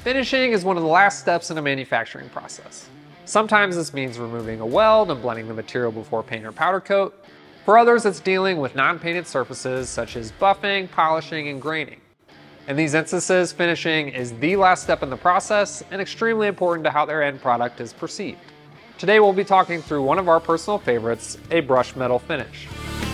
Finishing is one of the last steps in a manufacturing process. Sometimes this means removing a weld and blending the material before paint or powder coat. For others, it's dealing with non-painted surfaces such as buffing, polishing, and graining. In these instances, finishing is the last step in the process and extremely important to how their end product is perceived. Today we'll be talking through one of our personal favorites, a brushed metal finish.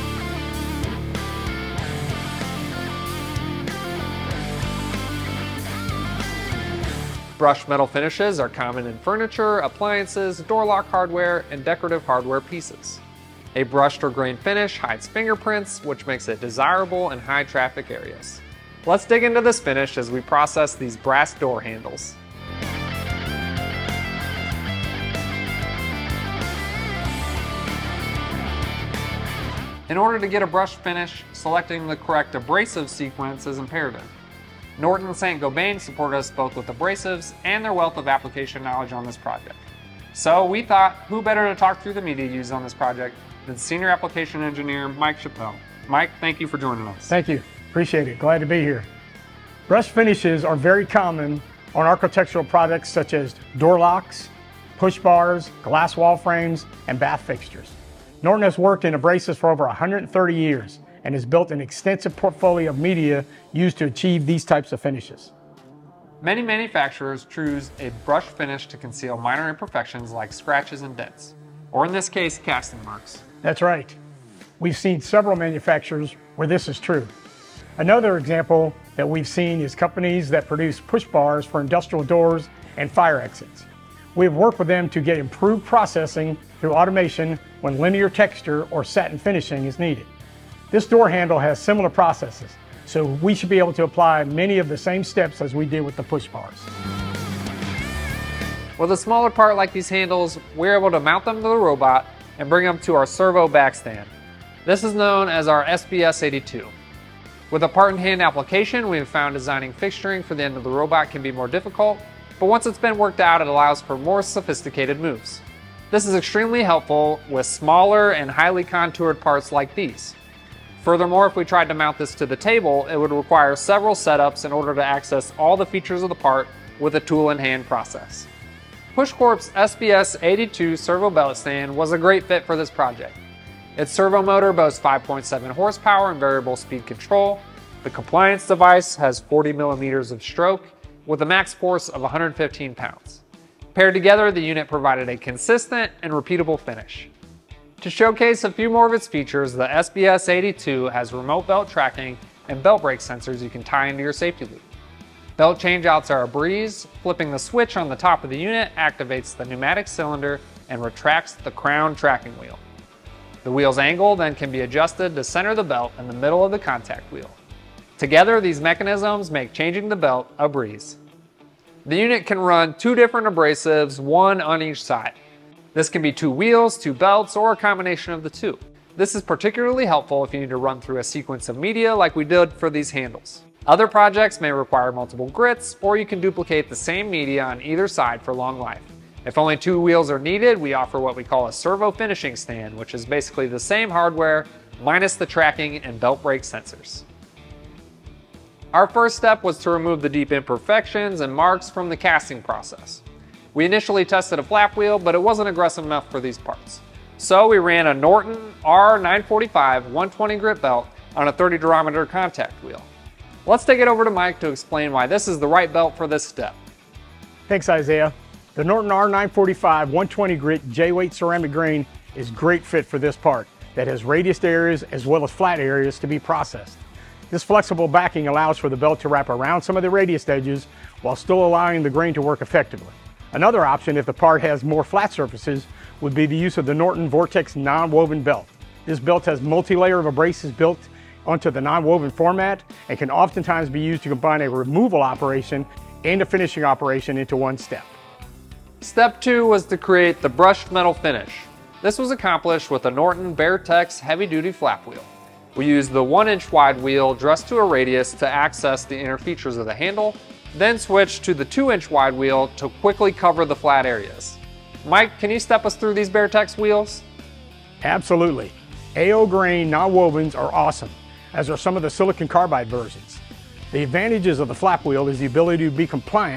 Brushed metal finishes are common in furniture, appliances, door lock hardware, and decorative hardware pieces. A brushed or grained finish hides fingerprints, which makes it desirable in high traffic areas. Let's dig into this finish as we process these brass door handles. In order to get a brushed finish, selecting the correct abrasive sequence is imperative. Norton Saint-Gobain supported us both with abrasives and their wealth of application knowledge on this project. So we thought, who better to talk through the media used on this project than Senior Application Engineer Mike Chappelle. Mike, thank you for joining us. Thank you. Appreciate it. Glad to be here. Brushed finishes are very common on architectural products such as door locks, push bars, glass wall frames, and bath fixtures. Norton has worked in abrasives for over 130 years and has built an extensive portfolio of media used to achieve these types of finishes. Many manufacturers choose a brush finish to conceal minor imperfections like scratches and dents, or in this case, casting marks. That's right. We've seen several manufacturers where this is true. Another example that we've seen is companies that produce push bars for industrial doors and fire exits. We've worked with them to get improved processing through automation when linear texture or satin finishing is needed. This door handle has similar processes, so we should be able to apply many of the same steps as we did with the push bars. With a smaller part like these handles, we're able to mount them to the robot and bring them to our Servo backstand. This is known as our SBS82. With a part-in-hand application, we have found designing fixturing for the end of the robot can be more difficult, but once it's been worked out, it allows for more sophisticated moves. This is extremely helpful with smaller and highly contoured parts like these. Furthermore, if we tried to mount this to the table, it would require several setups in order to access all the features of the part with a tool-in-hand process. PushCorp's SBS82 servo bellet stand was a great fit for this project. Its servo motor boasts 5.7 horsepower and variable speed control. The compliance device has 40 millimeters of stroke with a max force of 115 pounds. Paired together, the unit provided a consistent and repeatable finish. To showcase a few more of its features, the SBS82 has remote belt tracking and belt brake sensors you can tie into your safety loop. Belt changeouts are a breeze. Flipping the switch on the top of the unit activates the pneumatic cylinder and retracts the crown tracking wheel. The wheel's angle then can be adjusted to center the belt in the middle of the contact wheel. Together, these mechanisms make changing the belt a breeze. The unit can run 2 different abrasives, one on each side. This can be 2 wheels, 2 belts, or a combination of the 2. This is particularly helpful if you need to run through a sequence of media like we did for these handles. Other projects may require multiple grits, or you can duplicate the same media on either side for long life. If only 2 wheels are needed, we offer what we call a servo finishing stand, which is basically the same hardware minus the tracking and belt brake sensors. Our first step was to remove the deep imperfections and marks from the casting process. We initially tested a flap wheel, but it wasn't aggressive enough for these parts. So we ran a Norton R945 120 grit belt on a 30 durometer contact wheel. Let's take it over to Mike to explain why this is the right belt for this step. Thanks, Isaiah. The Norton R945 120 grit J-weight ceramic grain is a great fit for this part that has radiused areas as well as flat areas to be processed. This flexible backing allows for the belt to wrap around some of the radiused edges while still allowing the grain to work effectively. Another option, if the part has more flat surfaces, would be the use of the Norton Vortex non-woven belt. This belt has multi-layer of abrasives built onto the non-woven format and can oftentimes be used to combine a removal operation and a finishing operation into one step. Step 2 was to create the brushed metal finish. This was accomplished with a Norton Vertex heavy-duty flap wheel. We used the 1-inch wide wheel dressed to a radius to access the inner features of the handle, then switched to the 2-inch wide wheel to quickly cover the flat areas. Mike, can you step us through these Vertex wheels? Absolutely. AO grain non-wovens are awesome, as are some of the silicon carbide versions. The advantages of the flap wheel is the ability to be compliant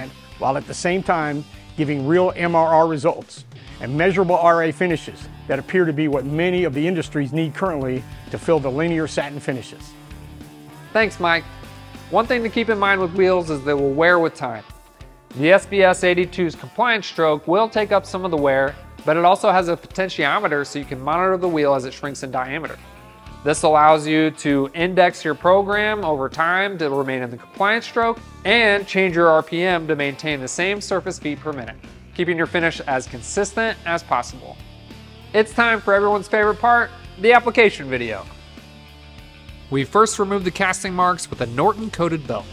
while at the same time giving real MRR results and measurable RA finishes that appear to be what many of the industries need currently to fill the linear satin finishes. Thanks, Mike. One thing to keep in mind with wheels is they will wear with time. The SBS 82's compliance stroke will take up some of the wear, but it also has a potentiometer so you can monitor the wheel as it shrinks in diameter. This allows you to index your program over time to remain in the compliance stroke and change your RPM to maintain the same surface feet per minute, keeping your finish as consistent as possible. It's time for everyone's favorite part, the application video. We first remove the casting marks with a Norton coated belt.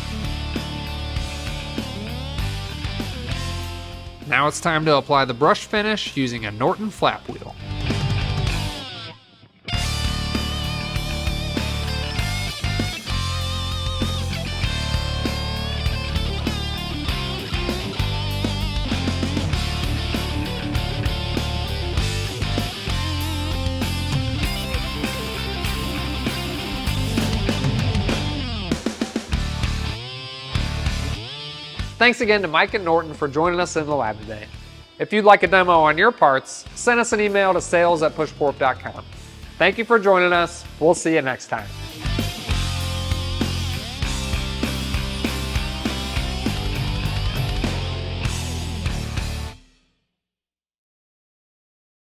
Now it's time to apply the brush finish using a Norton flap wheel. Thanks again to Mike and Norton for joining us in the lab today. If you'd like a demo on your parts, send us an email to sales@pushcorp.com. Thank you for joining us. We'll see you next time.